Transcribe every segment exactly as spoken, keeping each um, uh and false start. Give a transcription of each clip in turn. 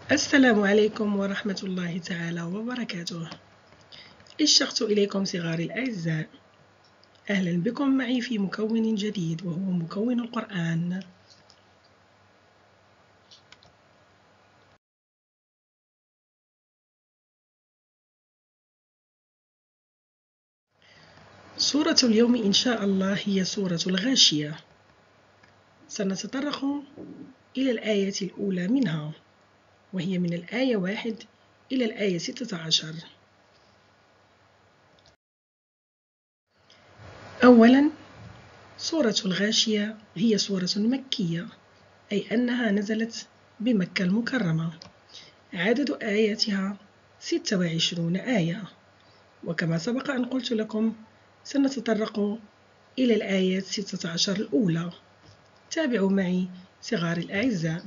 السلام عليكم ورحمة الله تعالى وبركاته. اشتقت إليكم صغاري الأعزاء، أهلا بكم معي في مكون جديد وهو مكون القرآن. سورة اليوم إن شاء الله هي سورة الغاشية. سنتطرق إلى الآية الأولى منها، وهي من الآية واحد إلى الآية ستة عشر. أولا، سورة الغاشية هي سورة مكية، أي أنها نزلت بمكة المكرمة. عدد آياتها ستة وعشرون آية، وكما سبق أن قلت لكم سنتطرق إلى الآيات ستة عشر الأولى. تابعوا معي صغاري الأعزاء.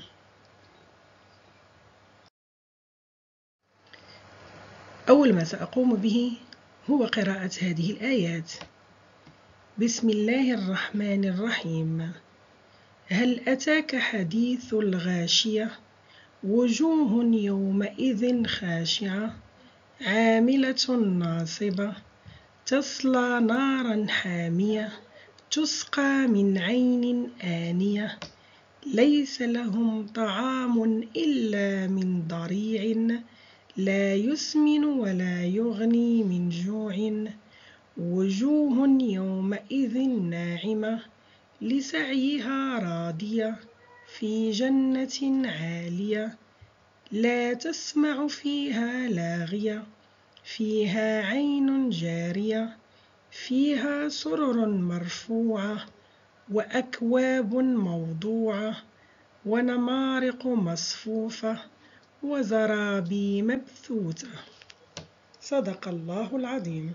أول ما سأقوم به هو قراءة هذه الآيات. بسم الله الرحمن الرحيم. هل أتاك حديث الغاشية؟ وجوه يومئذ خاشعة عاملة ناصبة تصلى نارا حامية تسقى من عين آنية ليس لهم طعام إلا من ضريع لا يسمن ولا يغني من جوع وجوه يومئذ ناعمة لسعيها راضية في جنة عالية لا تسمع فيها لاغية فيها عين جارية فيها سرر مرفوعة وأكواب موضوعة ونمارق مصفوفة وزرابي مبثوثة. صدق الله العظيم.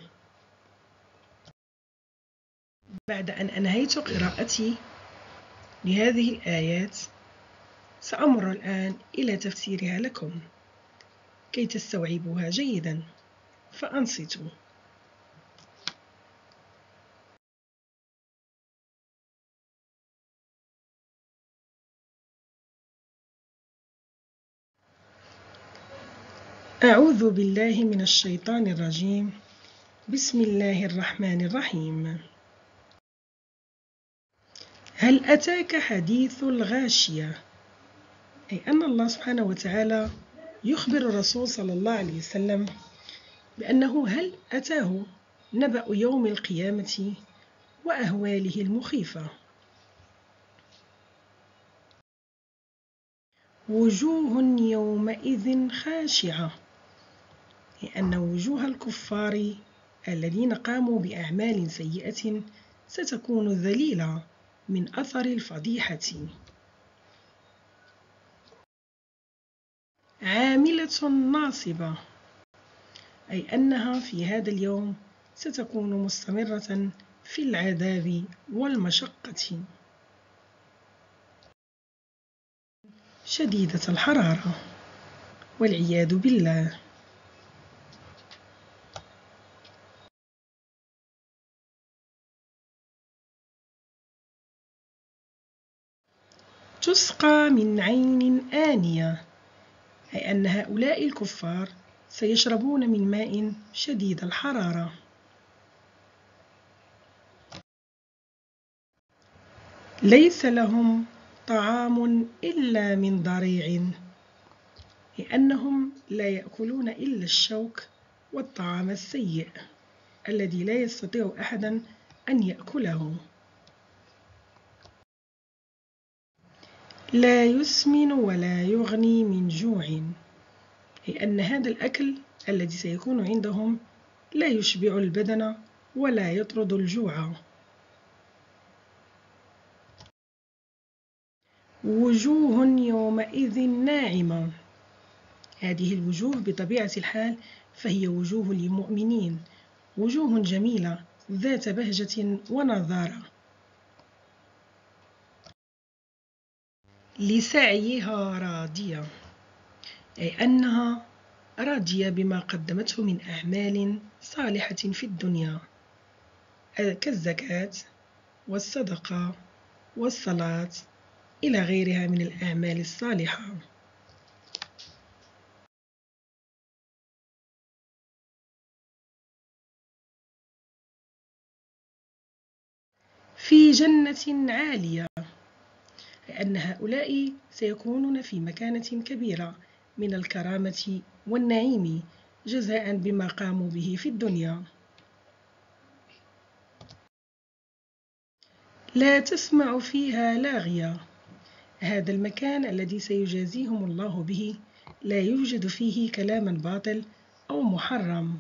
بعد أن أنهيت قراءتي لهذه الآيات، سأمر الآن إلى تفسيرها لكم كي تستوعبوها جيدا، فأنصتوا. أعوذ بالله من الشيطان الرجيم. بسم الله الرحمن الرحيم. هل أتاك حديث الغاشية؟ أي أن الله سبحانه وتعالى يخبر الرسول صلى الله عليه وسلم بأنه هل أتاه نبأ يوم القيامة وأهواله المخيفة. وجوه يومئذ خاشعة، لأن وجوه الكفار الذين قاموا بأعمال سيئة ستكون ذليلة من أثر الفضيحة. عاملة ناصبة، أي أنها في هذا اليوم ستكون مستمرة في العذاب والمشقة. شديدة الحرارة والعياذ بالله. تسقى من عين آنية، أي أن هؤلاء الكفار سيشربون من ماء شديد الحرارة. ليس لهم طعام إلا من ضريع، لأنهم لا يأكلون إلا الشوك والطعام السيء الذي لا يستطيع أحدا أن يأكله. لا يسمن ولا يغني من جوع، لأن هذا الأكل الذي سيكون عندهم لا يشبع البدن ولا يطرد الجوع. وجوه يومئذ ناعمة، هذه الوجوه بطبيعة الحال فهي وجوه للمؤمنين، وجوه جميلة ذات بهجة ونضارة. لسعيها راضية، أي أنها راضية بما قدمته من أعمال صالحة في الدنيا كالزكاة والصدقة والصلاة إلى غيرها من الأعمال الصالحة. في جنة عالية، لأن هؤلاء سيكونون في مكانة كبيرة من الكرامة والنعيم جزاء بما قاموا به في الدنيا. لا تسمع فيها لاغية، هذا المكان الذي سيجازيهم الله به لا يوجد فيه كلاما باطل أو محرم.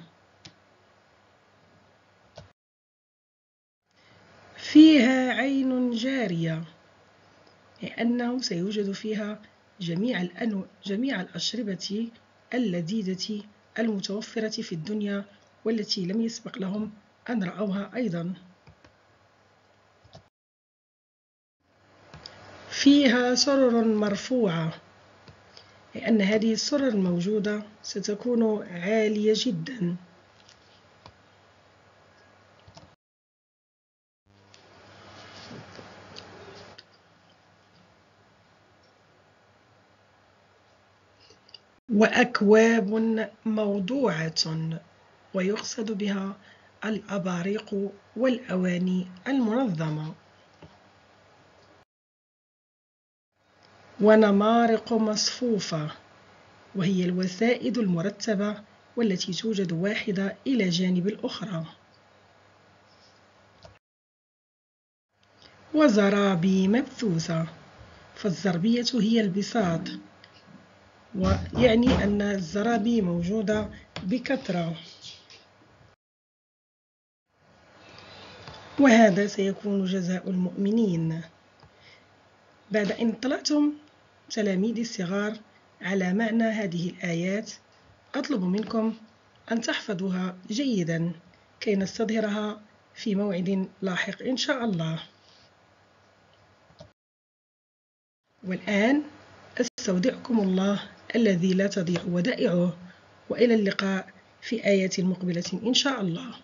فيها عين جارية، لأنه سيوجد فيها جميع الأنو... جميع الأشربة اللذيذة المتوفرة في الدنيا والتي لم يسبق لهم أن رأوها أيضا. فيها سرر مرفوعة، لأن هذه السرر الموجودة ستكون عالية جدا. وأكواب موضوعة، ويقصد بها الأباريق والأواني المنظمة. ونمارق مصفوفة، وهي الوسائد المرتبة والتي توجد واحدة إلى جانب الأخرى. وزرابي مبثوثة، فالزربية هي البساط، ويعني أن الزرابي موجودة بكثرة. وهذا سيكون جزاء المؤمنين. بعد أن اطلعتم تلاميذي الصغار على معنى هذه الآيات، أطلب منكم أن تحفظوها جيدا كي نستظهرها في موعد لاحق إن شاء الله. والآن أستودعكم الله الذي لا تضيع ودائعه، وإلى اللقاء في آيات مقبلة إن شاء الله.